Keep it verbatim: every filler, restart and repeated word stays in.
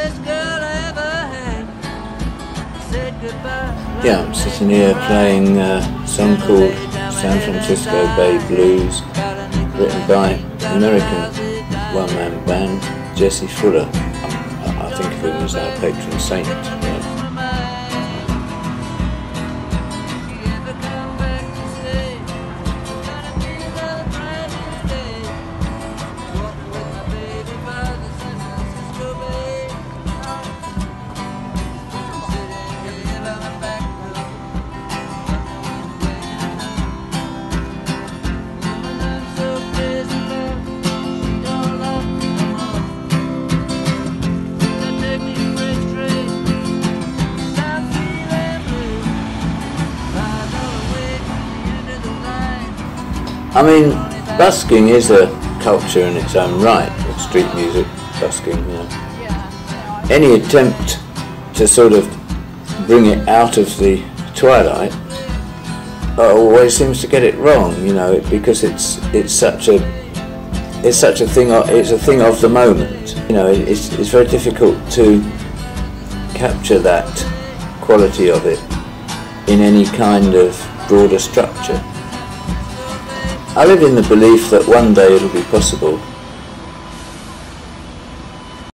Yeah, I'm sitting here playing a song called San Francisco Bay Blues, written by American one-man band Jesse Fuller. I, I think of him as our patron saint. Yeah. I mean, busking is a culture in its own right, of street music, busking, you know. Any attempt to sort of bring it out of the twilight always seems to get it wrong, you know, because it's it's such a it's such a thing of, it's a thing of the moment, you know. It's it's very difficult to capture that quality of it in any kind of broader structure. I live in the belief that one day it'll be possible